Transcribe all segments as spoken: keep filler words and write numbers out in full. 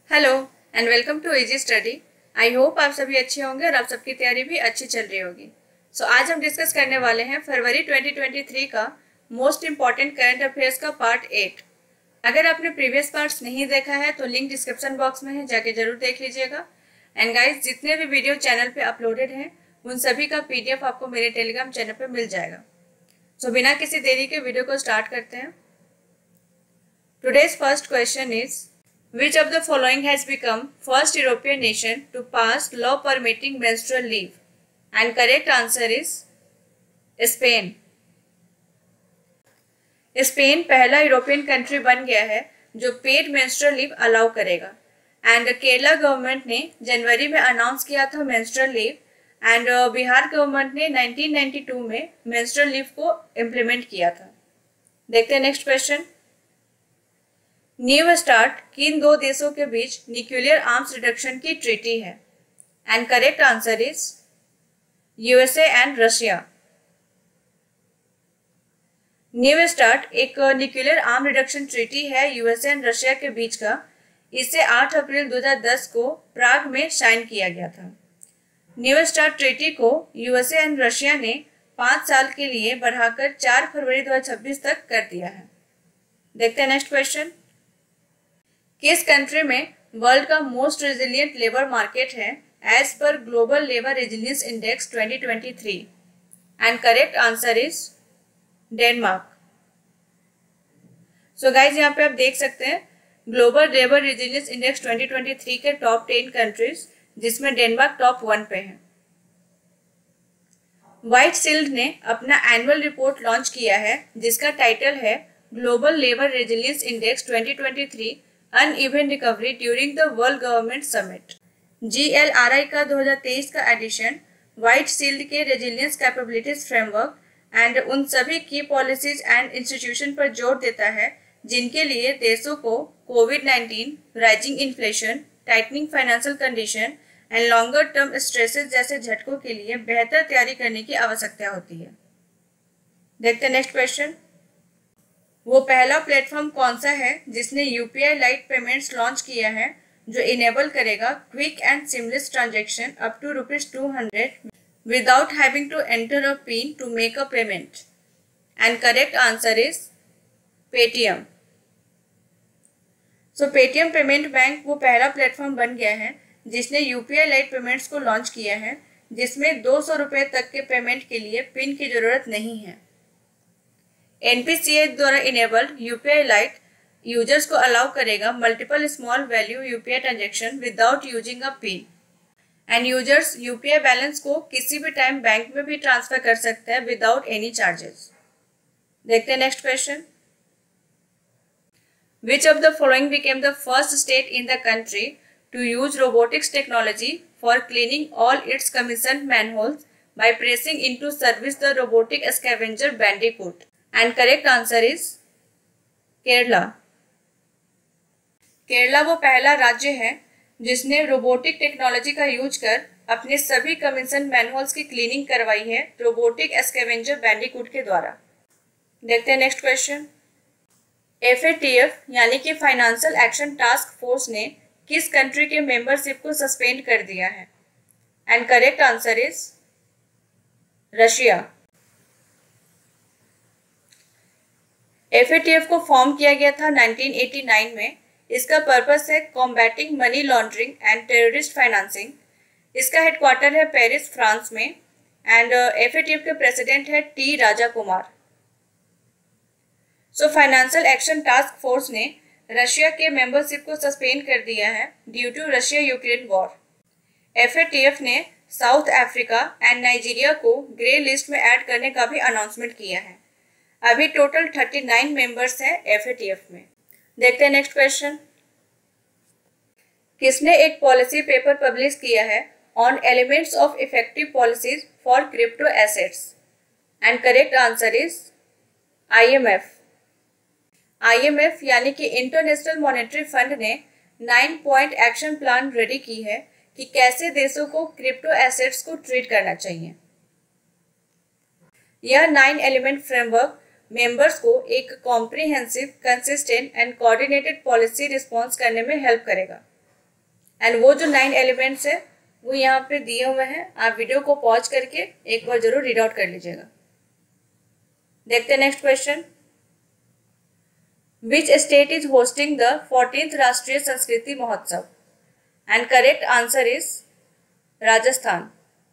Hello and welcome to easy study. I hope आप सभी अच्छे होंगे और आप सबकी तैयारी भी अच्छी चल रही होगी। सो so, आज हम डिस्कस करने वाले हैं फरवरी ट्वेंटी ट्वेंटी थ्री का मोस्ट इम्पॉर्टेंट करंट अफेयर्स का पार्ट एट। अगर आपने प्रीवियस पार्ट्स नहीं देखा है तो लिंक डिस्क्रिप्शन बॉक्स में है, जाके जरूर देख लीजिएगा। एंड गाइज, जितने भी वीडियो चैनल पे अपलोडेड हैं उन सभी का पीडीएफ आपको मेरे टेलीग्राम चैनल पे मिल जाएगा। सो so, बिना किसी देरी के वीडियो को स्टार्ट करते हैं। Today's first question is Which of the following has become first European nation to pass law permitting menstrual leave? And correct answer is Spain. Spain पहला यूरोपियन कंट्री बन गया है जो पेड मेंस्ट्रुअल लीव अलाउ करेगा। And Kerala government ने जनवरी में announce किया था menstrual leave, and Bihar government ने नाइनटीन नाइंटी टू में मेंस्ट्रुअल लीव को इम्प्लीमेंट किया था। देखते हैं नेक्स्ट क्वेश्चन। न्यू स्टार्ट किन दो देशों के बीच न्यूक्लियर आर्म्स रिडक्शन की ट्रीटी है? And correct answer is USA and Russia. New start एक न्यूक्लियर आर्म रिडक्शन ट्रीटी है यूएसए एंड रशिया के बीच का। इसे आठ अप्रैल दो हज़ार दस को प्राग में साइन किया गया था। न्यू स्टार्ट ट्रीटी को यूएसए एंड रशिया ने पांच साल के लिए बढ़ाकर चार फरवरी दो हजार छब्बीस तक कर दिया है। देखते हैं नेक्स्ट क्वेश्चन। किस कंट्री में वर्ल्ड का मोस्ट रेजिलियंट लेबर मार्केट है एज पर global labour resilience index twenty twenty three? And correct answer is Denmark. So guys, यहाँ पे आप देख सकते हैं global labour resilience index twenty twenty three के टॉप टेन कंट्रीज, जिसमें डेनमार्क टॉप वन पे है। व्हाइट शील्ड ने अपना एनुअल रिपोर्ट लॉन्च किया है जिसका टाइटल है global labour resilience index twenty twenty three uneven recovery during the world government summit. G L R I का दो हज़ार तेईस का एडिशन व्हाइट शील्ड के रेजिलियंस कैपेबिलिटीज फ्रेमवर्क एंड उन सभी की पॉलिसीज एंड इंस्टीट्यूशन पर जोर देता है जिनके लिए देशों को Covid nineteen, rising inflation, tightening financial condition and longer term stresses जैसे झटकों के लिए बेहतर तैयारी करने की आवश्यकता होती है। देखते हैं नेक्स्ट क्वेश्चन। वो पहला प्लेटफॉर्म कौन सा है जिसने यूपीआई लाइट पेमेंट्स लॉन्च किया है जो इनेबल करेगा quick and seamless transaction up to rupees two hundred without having to enter a PIN to make a payment? And correct answer is Paytm. So Paytm payment bank वो पहला platform बन गया है जिसने यूपीआई लाइट पेमेंट्स को launch किया है जिसमें दो सौ रुपये तक के पेमेंट के लिए पिन की जरूरत नहीं है। एनपीसीए द्वारा इनेबल्ड यूपीआई लाइट यूजर्स को अलाउ करेगा multiple small value UPI transaction without using a PIN, and users UPI balance को किसी भी टाइम बैंक में भी ट्रांसफर कर सकते हैं विदाउट एनी चार्जेस। देखते हैं next question. Which of the following became the first state in the country to use robotics technology for cleaning all its commission manholes by pressing into service the robotic scavenger bandicoot? And correct answer is Kerala. Kerala वो पहला राज्य है जिसने robotic technology का use कर अपने सभी commission manholes की क्लीनिंग करवाई है रोबोटिक स्कैवेंजर बैंडिकूट के द्वारा। देखते हैं नेक्स्ट क्वेश्चन। एफएटीएफ यानी कि फाइनेंशियल एक्शन टास्क फोर्स ने किस कंट्री के मेंबरशिप को सस्पेंड कर दिया है? And correct answer is Russia. FATF को फॉर्म किया गया था नाइनटीन एटी नाइन में। इसका पर्पस है combating money laundering and terrorist financing. इसका हेडक्वार्टर है पेरिस, फ्रांस में, एंड एफएटीएफ के प्रेसिडेंट है T Raja Kumar. So financial action task force ने रशिया के मेंबरशिप को सस्पेंड कर दिया है due to Russia Ukraine war. FATF ने साउथ अफ्रीका एंड नाइजीरिया को ग्रे लिस्ट में ऐड करने का भी अनाउंसमेंट किया है। अभी टोटल थर्टी नाइन मेंबर्स हैं एफएटीएफ में। देखते हैं नेक्स्ट क्वेश्चन। किसने एक पॉलिसी पेपर पब्लिश किया है on elements of effective policies for crypto assets? And correct answer is IMF. IMF यानी कि इंटरनेशनल मॉनेटरी फंड ने nine point action plan ready की है कि कैसे देशों को क्रिप्टो एसेट्स को ट्रीट करना चाहिए। यह नाइन एलिमेंट फ्रेमवर्क मेंबर्स को एक comprehensive, consistent and coordinated policy response करने में हेल्प करेगा। एंड वो जो नाइन एलिमेंट्स है वो यहाँ पे दिए हुए हैं, आप वीडियो को पॉज करके एक बार जरूर रीड आउट कर लीजिएगा। देखते हैं next question. Which state is hosting the fourteenth Rashtriya Sanskriti Mahotsav? And correct answer is Rajasthan.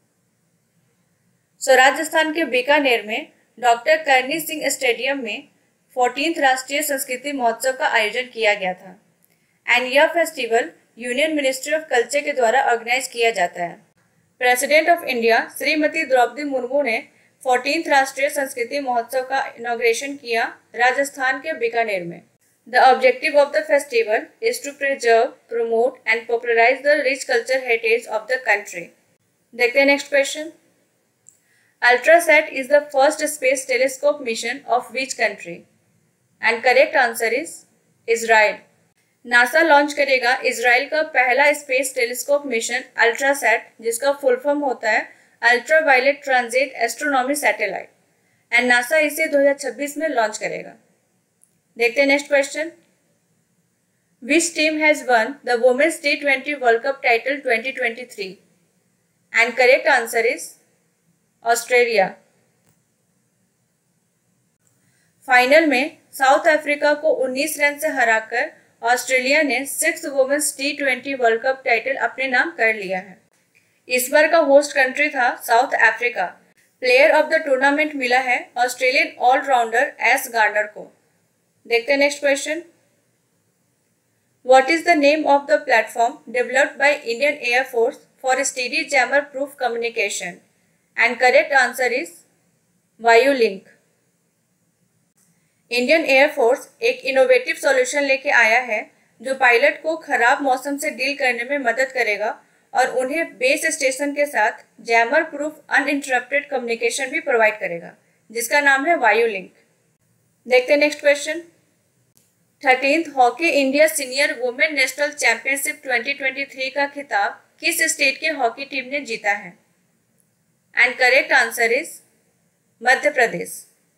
So Rajasthan के बीकानेर में डॉक्टर करनी सिंह स्टेडियम में फोर्टीन्थ राष्ट्रीय संस्कृति महोत्सव का आयोजन किया गया था एंड यह festival union ministry of culture के द्वारा ऑर्गेनाइज किया जाता है। President of India Shrimati Draupadi Murmu ने फोर्टीन्थ राष्ट्रीय संस्कृति महोत्सव का इनॉग्रेशन किया राजस्थान के बीकानेर में। The objective of the festival is to preserve, promote and popularise the rich culture heritage of the country. देखते हैं next question. Ultrasat is the first space telescope mission of which country? And correct answer is Israel. NASA launch करेगा Israel का पहला space telescope mission अल्ट्रासैट, जिसका full form होता है ultra violet transit astronomy satellite, and NASA इसे दो हज़ार छब्बीस में लॉन्च करेगा। देखते हैं next question. Which team has won the women's T twenty world cup title twenty twenty three? And correct answer is Australia. Final में साउथ अफ्रीका को उन्नीस रन से हराकर ऑस्ट्रेलिया ने six women's T twenty world cup title अपने नाम कर लिया है। इस बार का होस्ट कंट्री था south Africa. Player of the tournament मिला है ऑस्ट्रेलियन ऑलराउंडर एस गार्डनर को। देखते हैं next question. What is the name of the platform developed by Indian air force for steady jammer proof communication? And correct answer is Vayu link. Indian air force एक innovative solution लेके आया है जो pilot को खराब मौसम से डील करने में मदद करेगा और उन्हें बेस स्टेशन के साथ जैमर प्रूफ अनइंटरप्टेड कम्युनिकेशन भी प्रोवाइड करेगा, जिसका नाम है वायु लिंक। देखते हैं next question. Thirteenth hockey India senior women national championship twenty twenty three का खिताब किस स्टेट के हॉकी टीम ने जीता है? And correct answer is Madhya Pradesh.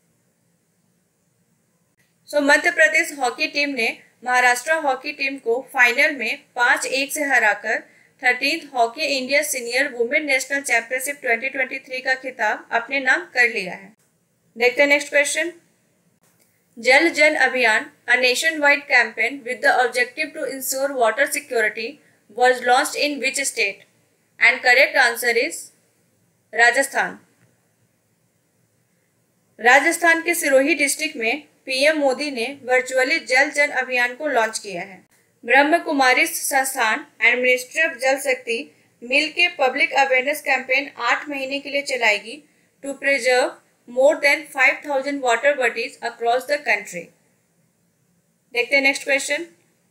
So so, Madhya Pradesh hockey team ने महाराष्ट्र हॉकी टीम को फाइनल में पाँच एक से हराकर thirteenth hockey India senior women national championship twenty twenty three का खिताब अपने नाम कर लिया है। देखते हैं next question. Jal Jan Abhiyan, a nation wide campaign with the objective to ensure water security, was launched in which state? And correct answer is Rajasthan. Rajasthan के सिरोही डिस्ट्रिक्ट में पीएम मोदी ने वर्चुअली जल जन अभियान को लॉन्च किया है। ब्रह्म कुमारी संस्थान एंड मिनिस्ट्री ऑफ जल शक्ति मिल के पब्लिक अवेयरनेस कैंपेन आठ महीने के लिए चलाएगी to preserve more than five thousand water bodies across the country. देखते हैं next question.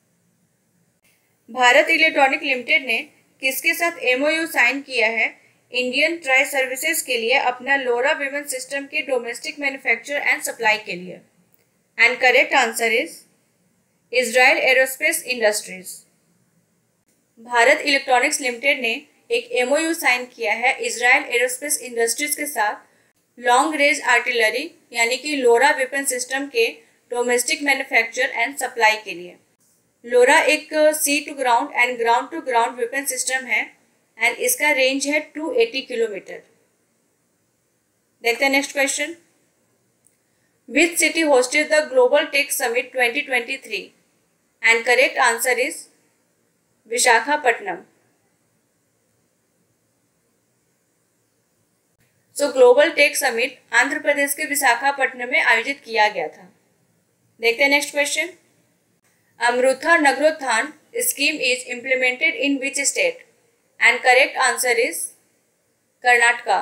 Bharat electronic limited ने किसके साथ एमओयू साइन किया है इंडियन ट्राई सर्विसेज के लिए अपना लोरा विमेन सिस्टम के डोमेस्टिक मैन्युफैक्चर एंड सप्लाई के लिए? And correct answer is Israel aerospace industries. Bharat electronics limited ने एक एमओयू साइन किया है इजराइल एरोस्पेस इंडस्ट्रीज के साथ लॉन्ग रेंज आर्टिलरी यानी कि लोरा वेपन सिस्टम के डोमेस्टिक मैन्युफैक्चर एंड सप्लाई के लिए। लोरा एक sea to ground and ground to ground weapon system है एंड इसका रेंज है टू एटी किलोमीटर। देखते हैं next question. Which city hosted the global tech summit twenty twenty three? And correct answer is Visakhapatnam. So global tech summit Andhra Pradesh के विशाखापट्टनम में आयोजित किया गया था। देखते हैं next question. Amrutha Nagarotthana scheme is implemented in which state? And correct answer is Karnataka.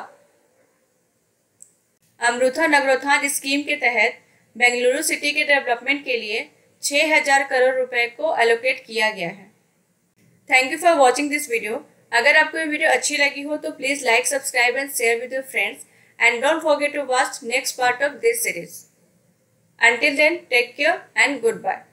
Amrutha Nagarotthana scheme के तहत बेंगलुरु सिटी के डेवलपमेंट के लिए छह हज़ार करोड़ रुपए को एलोकेट किया गया है। Thank you for watching this video. अगर आपको ये वीडियो अच्छी लगी हो तो please like, subscribe and share with your friends and don't forget to watch next part of this series. Until then, take care and goodbye.